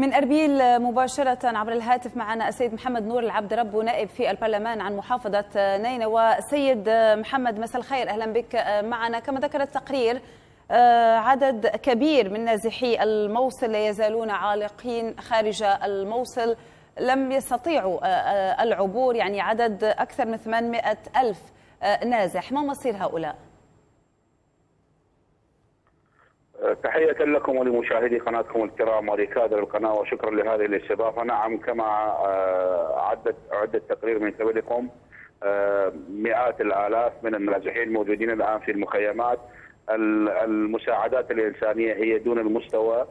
من أربيل مباشرة عبر الهاتف معنا السيد محمد نور العبد ربه نائب في البرلمان عن محافظة نينوى. سيد محمد مساء الخير، أهلا بك معنا. كما ذكر التقرير عدد كبير من نازحي الموصل لا يزالون عالقين خارج الموصل، لم يستطيعوا العبور، يعني عدد أكثر من 800 ألف نازح. ما مصير هؤلاء؟ تحية لكم ولمشاهدي قناتكم الكرام ولكادر القناة، وشكرا لهذه الاستضافة. نعم، كما أعد التقرير من قبلكم، مئات الآلاف من النازحين الموجودين الآن في المخيمات. المساعدات الإنسانية هي دون المستوى،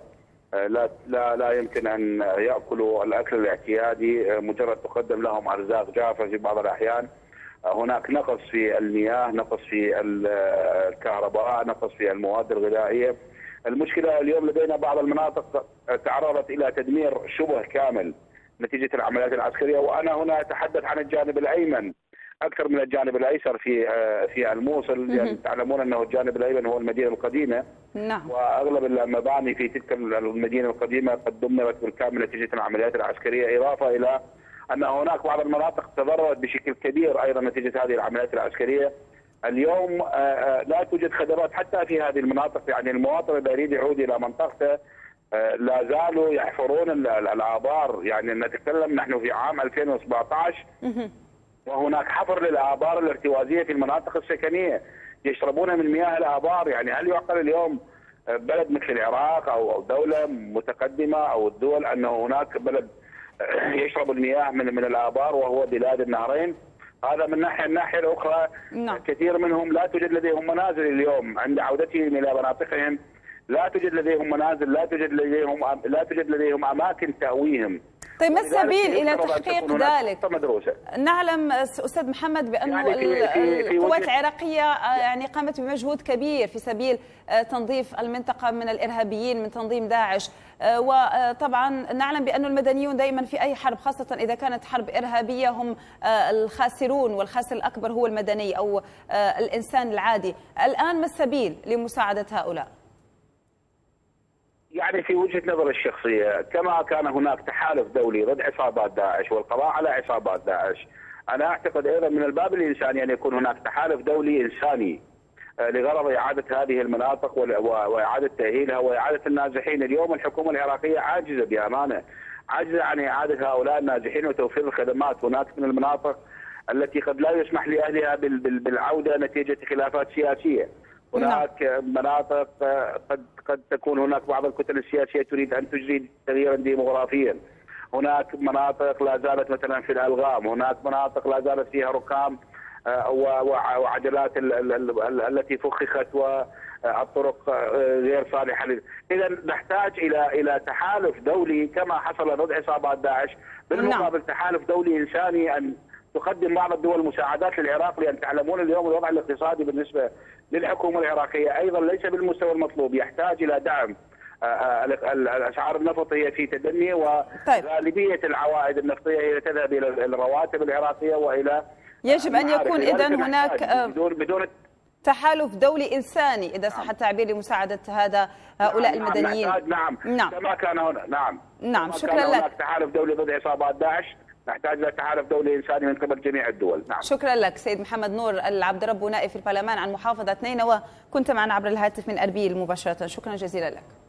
لا يمكن أن يأكلوا الأكل الاعتيادي، مجرد تقدم لهم أرزاق جافة في بعض الأحيان. هناك نقص في المياه، نقص في الكهرباء، نقص في المواد الغذائية. المشكلة اليوم لدينا بعض المناطق تعرضت إلى تدمير شبه كامل نتيجة العمليات العسكرية، وأنا هنا أتحدث عن الجانب الأيمن أكثر من الجانب الأيسر في الموصل. يعني تعلمون أنه الجانب الأيمن هو المدينة القديمة. نعم. وأغلب المباني في تلك المدينة القديمة قد دمرت بالكامل نتيجة العمليات العسكرية، إضافة إلى أن هناك بعض المناطق تضررت بشكل كبير أيضا نتيجة هذه العمليات العسكرية. اليوم لا توجد خدمات حتى في هذه المناطق، يعني المواطن الذي يريد يعود إلى منطقته لا زالوا يحفرون الآبار. يعني نتكلم نحن في عام 2017 وهناك حفر للآبار الارتوازية في المناطق السكنية، يشربون من مياه الآبار. يعني هل يعقل اليوم بلد مثل العراق أو دولة متقدمة أو الدول أن هناك بلد يشرب المياه من الآبار وهو بلاد النهرين؟ هذا من ناحية. الناحية الأخرى كثير منهم لا توجد لديهم منازل اليوم عند عودتهم إلى مناطقهم، لا توجد لديهم منازل، لا توجد لديهم أماكن تأويهم. طيب، ما السبيل إلى تحقيق ذلك؟ نعلم أستاذ محمد بأن القوات العراقية يعني قامت بمجهود كبير في سبيل تنظيف المنطقة من الإرهابيين من تنظيم داعش، وطبعا نعلم بأن المدنيون دائما في أي حرب، خاصة إذا كانت حرب إرهابية، هم الخاسرون، والخاسر الأكبر هو المدني أو الإنسان العادي. الآن ما السبيل لمساعدة هؤلاء؟ يعني في وجهة نظر الشخصية، كما كان هناك تحالف دولي ضد عصابات داعش والقضاء على عصابات داعش، أنا أعتقد أيضا من الباب الإنساني أن يكون هناك تحالف دولي إنساني لغرض إعادة هذه المناطق وإعادة تأهيلها وإعادة النازحين. اليوم الحكومة العراقية عاجزة بأمانة، عاجزة عن إعادة هؤلاء النازحين وتوفير الخدمات. هناك من المناطق التي قد لا يسمح لأهلها بالعودة نتيجة خلافات سياسية. هناك مناطق قد تكون هناك بعض الكتل السياسية تريد أن تجري تغييرا ديموغرافيا. هناك مناطق لا زالت مثلا في الألغام، هناك مناطق لا زالت فيها ركام وعجلات التي فخخت والطرق غير صالحة. إذا نحتاج إلى تحالف دولي كما حصل ضد عصابات داعش، بالمقابل تحالف دولي إنساني أن تقدم بعض الدول مساعدات للعراق، لأن تعلمون اليوم الوضع الاقتصادي بالنسبة للحكومة العراقية أيضا ليس بالمستوى المطلوب، يحتاج إلى دعم. الأسعار النفط هي في تدني، وغالبية العوائد النفطية هي تذهب إلى الرواتب العراقية وإلى يجب أن يكون إذن هناك بدون تحالف دولي إنساني إذا صح التعبير لمساعدة هؤلاء المدنيين. نعم. كما كان هنا. نعم. شكرا لك. هناك تحالف دولي ضد عصابات داعش، نحتاج إلى تحالف دولي إنساني من قبل جميع الدول. نعم. شكرا لك سيد محمد نور العبد ربه نائب في البرلمان عن محافظة نينوى، كنت معنا عبر الهاتف من أربيل مباشرة. شكرا جزيلا لك.